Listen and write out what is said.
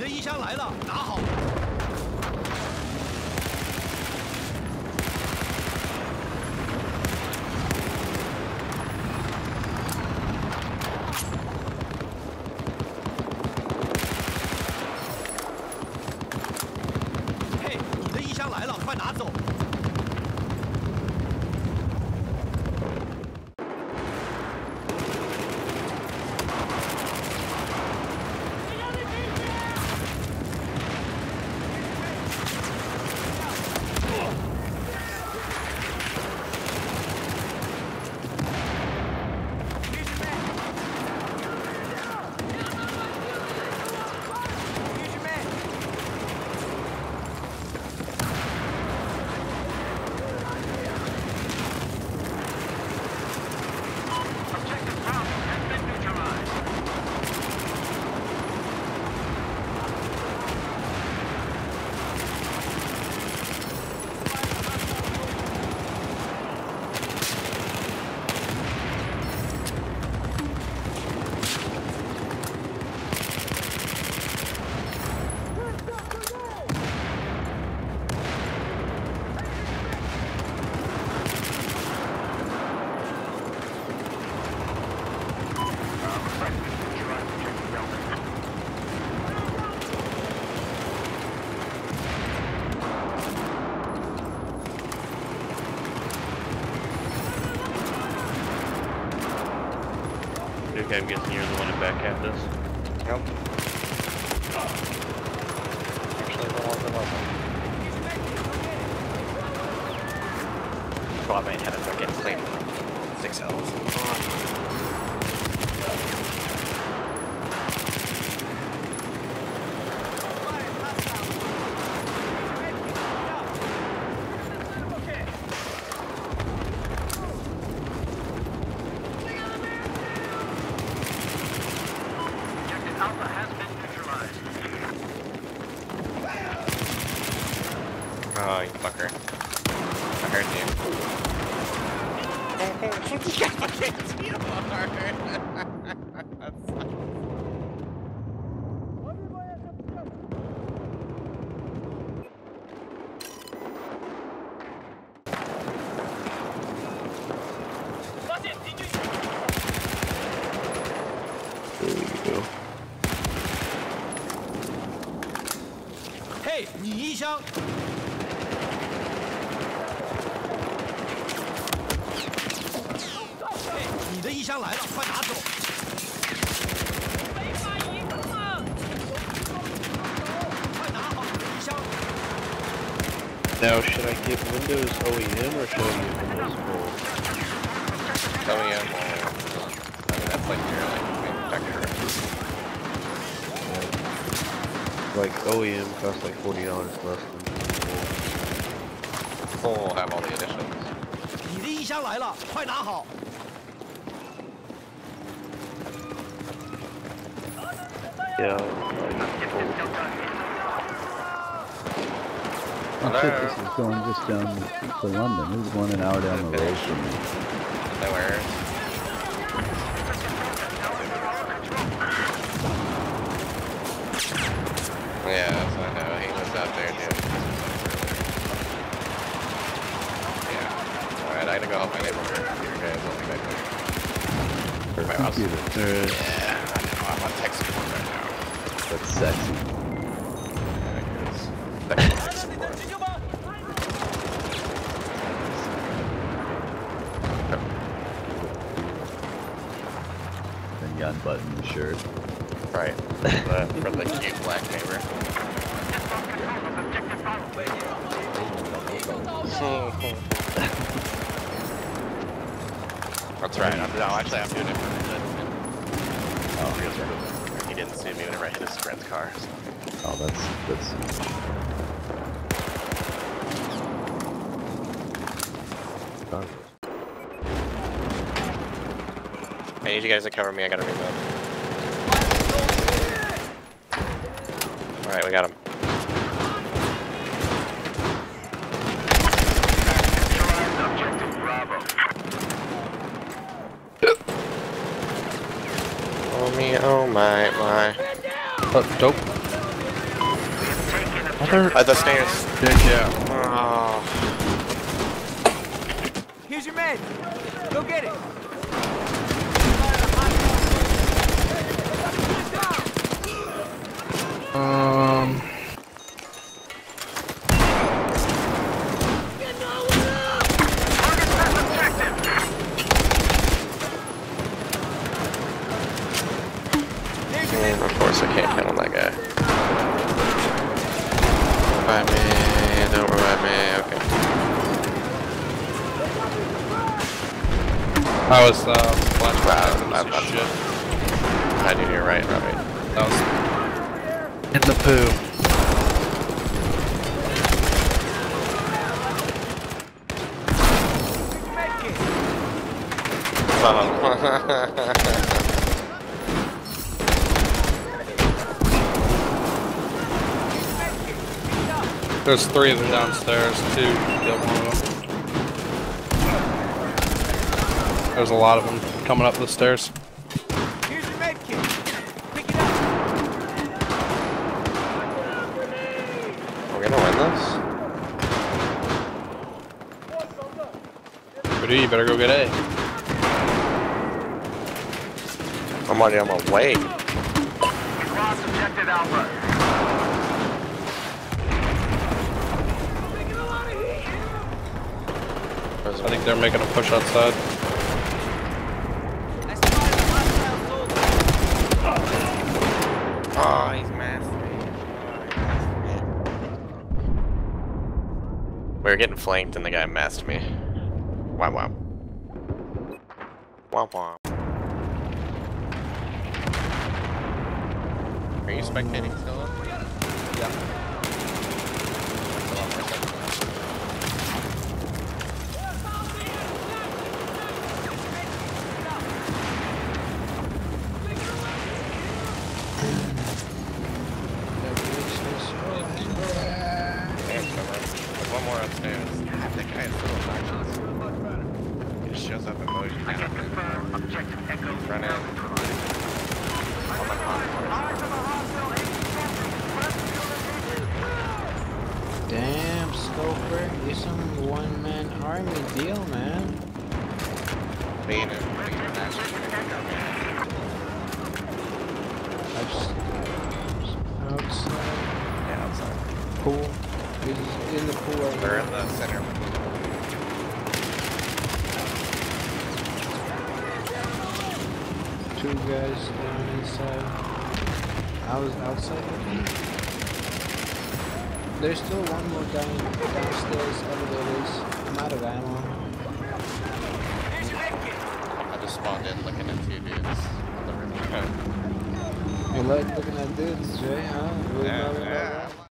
衣箱来了，拿好。嘿，你的衣箱来了，快拿走。 Okay, I'm guessing you're the one who back at this. Yep. Actually, the one that wasn't. Well, I mean, had to get clean 6 hours. Oh, you fucker. I heard you. You fucking see hard. There we go. 嘿，你衣箱。 你的衣箱来了，快拿走！没法移动了，快拿好你的衣箱。 Now, should I get Windows OEM or should I get Windows Gold? OEM or... I mean, that's like your manufacturer. Like, OEM costs like $40 less than Full will have all the additions. 你的衣箱来了，快拿好！ Yeah, Oh shit, this is going just down to London. This is going an hour down the road from me. Nowhere. Yeah, so I know. He was out there too. Yeah. Alright, I gotta go help my neighbor here, guys. I'll be back there. My house. Yeah, I know. I'm on tech support right now. That's sexy. Tech support. Then you unbutton the shirt. Right. For the cute black neighbor. That's right. Actually, I'm doing it for reason. Oh, he didn't see me whenever I hit his friend's car. So. Oh, that's. I need you guys to cover me. I gotta reload. All right, we got him. Oh me, oh my. oh, dope. At the stairs. Yeah. Oh. Here's your med. Go get it. Of course I can't count on that guy. Revive me, don't revive me, okay. I was flashback. Shit. I do, you're right, Robbie. That was in the poo. There's 3 of them downstairs, 2 killed one of them. There's a lot of them coming up the stairs. Here's your med kit. Pick it up. We're gonna win this? But you better go get A. I'm already on my way. Lost objective Alpha. I think they're making a push outside. Oh, he's masked me. We were getting flanked and the guy masked me. Wow, wow. Wow, wow. Are you spectating still? Yeah. One more upstairs. God, that guy is so obnoxious. He just shows up emoji now. Objective Echo. Run in. Damn, Scoper, you're some one-man army deal, man. Being in Outside. Yeah, outside. Pool. He's in the pool right They're now. in the center. Two guys down inside. I was outside looking. There's still one more guy downstairs, elevators. I'm out of ammo. I just spawned in looking at 2 dudes on the roof. You like looking at dudes, Jay, huh?